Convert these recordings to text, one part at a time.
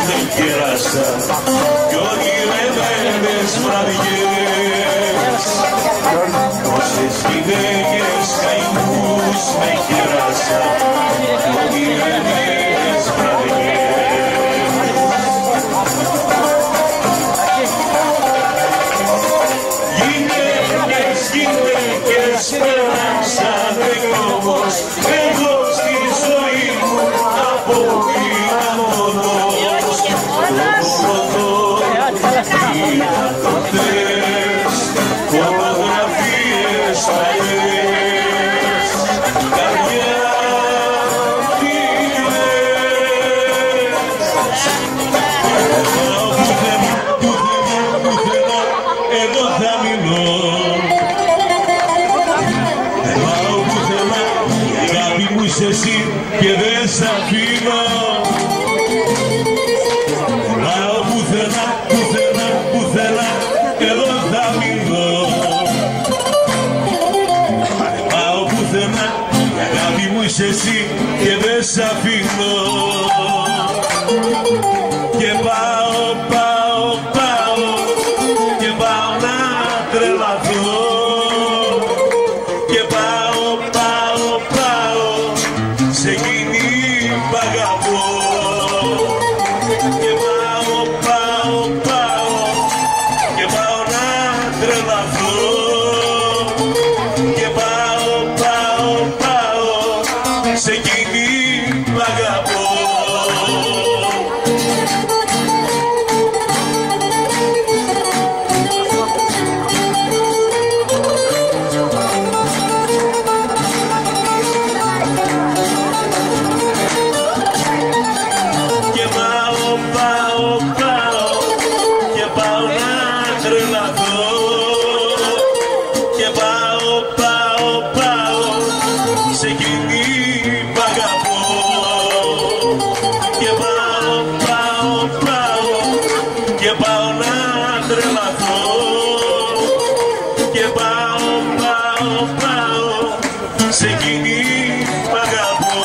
με κέρασα κι ονειρεμένες βραδιές. Όσες γυναίκες καημούς με κέρασα κι ονειρεμένες βραδιές. Γυναίκες, γυναίκες περάσανε κι όμως εγώ στη ζωή μου απομείνα μόνος. Είδα τότε φωτογραφίες παλιές, καρδιά τι λες. Πουθενά, εδώ θα μείνω. Δεν πάω πουθενά, η αγάπη μου είσαι εσύ και δεν σ' αφήνω. Δεν πάω πουθενά, πουθενά, πουθενά, εδώ θα μείνω. Δεν πάω πουθενά, η αγάπη μου είσαι εσύ και δεν σ' αφήνω. Και πάω, πάω, πάω, και πάω να τρελαθώ. Και πάω, πάω, πάω, σε εκείνη που αγαπώ. Και πάω, πάω, πάω, και πάω να τρελαθώ. Και πάω, πάω, πάω, σε εκείνη που αγαπώ. Σε εκείνη που αγαπώ.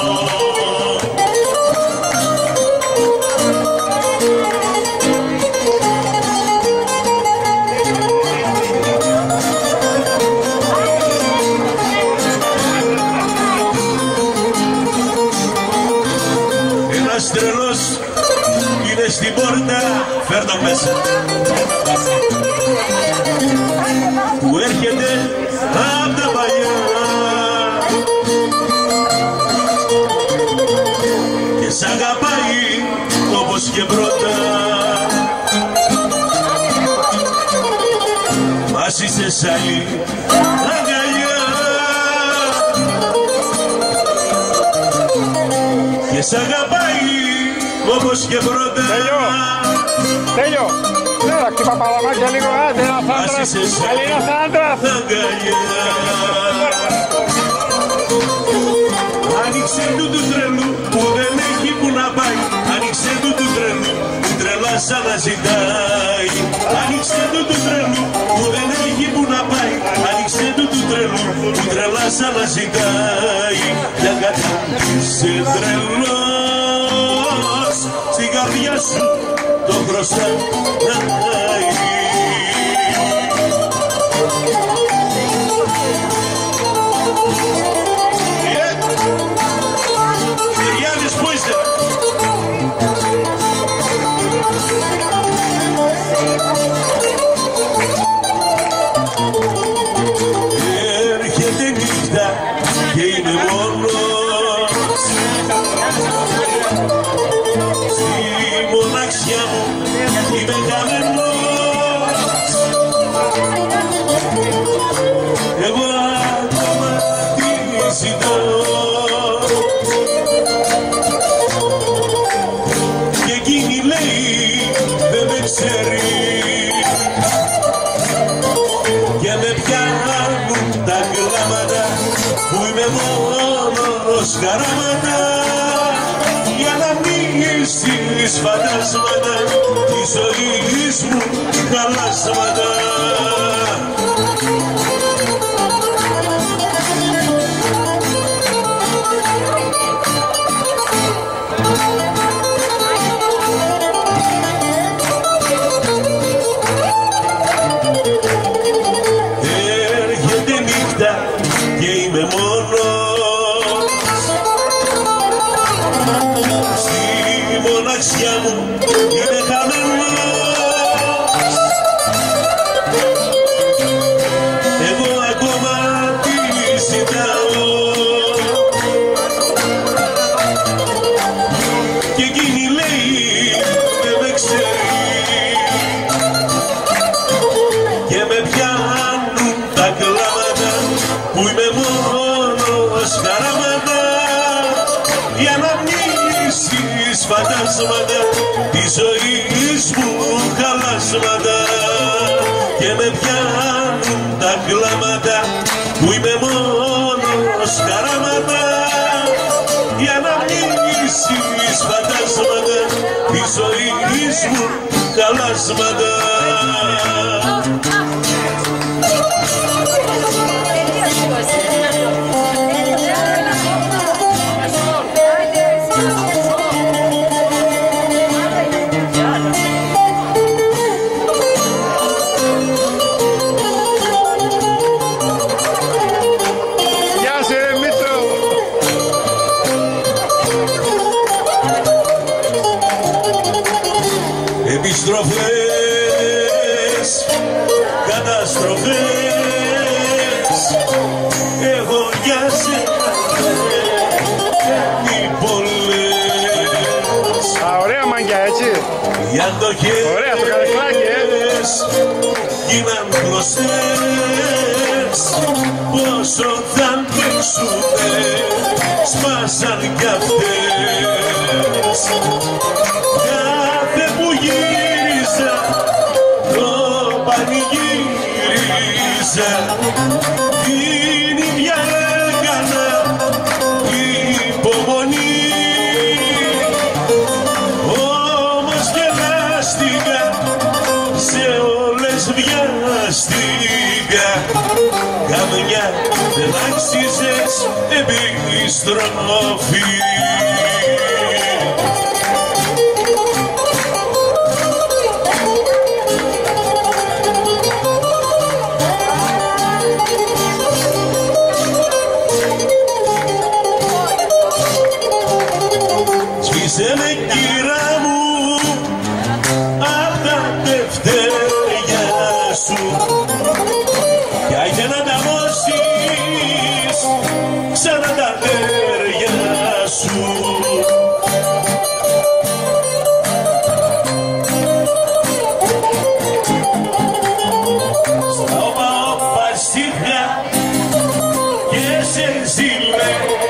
Ένας τρελός είναι στην πόρτα, φέρ' τον μέσα, που έρχεται απ' τα παλιά και σ' αγαπάει όπως και πρώτα. Μας είσαι σ' άλλη αγκαλιά και σ' αγαπάει όπως και πρώτα. Τέλειο! Έλα, χτύπα παλαμάκια λίγο, άντε ένας άντρας, Έλληνας άντρας! Άνοιξε του του τρελού που δεν έχει που να πάει. Άνοιξε του του τρελού που τρελά σαν να ζητάει. Άνοιξε του του τρελού που δεν έχει που να πάει. Άνοιξε του του τρελού που τρελά σαν να ζητάει. Για κάτι είσαι τρελός, στην καρδιά σου το χρωστάει. Κυριάδης, πού είστε? Έρχεται νύχτα και είναι μόνος. Στη μοναξιά μου είμαι χαμένος. Εγώ ακόμα τι ζητώ. Και εκείνη λέει δεν με ξέρει και με πιάνουν τα κλάματα που είμαι μόνος χαράματα για να μην στις φαντάσματα της ζωής μου χαλάσματα. νύχτα και είμαι μόνος. Στη μοναξιά μου είμαι χαμένος. Εγώ ακόμα τη ζητάω και εκείνη λέει δεν με ξέρει και με πιάνουν τα κλάματα που είμαι μόνος χαράματα οι αναμνήσεις φαντάσματα της ζωής μου χαλάσματα και με πιάνουν τα κλάματα που είμαι μόνος χαράματα οι αναμνήσεις φαντάσματα της ζωής μου χαλάσματα. Επιστροφές, καταστροφές, έχω για σένα οι πολλές. Ωραία μάγκια, έτσι. Οι αντοχές, ωραία το καρεκλάκι, γίναν γνωστές. Πόσο θα αντέξουνε, σπάσαν κι αυτές. Κάθε που γύριζα, το πανηγύριζα. Την ίδια έκανα υπομονή. Όμως γελάστηκα, σε όλες βιάστηκα. Καμιά δεν άξιζες επιστροφή. Σβήσε με κύρα μου απ' τα τευτέρια σου κι άγιε να τα δώσεις ξανά τα τέρια σου. Στα όπα όπα στήθια και σε ζήλε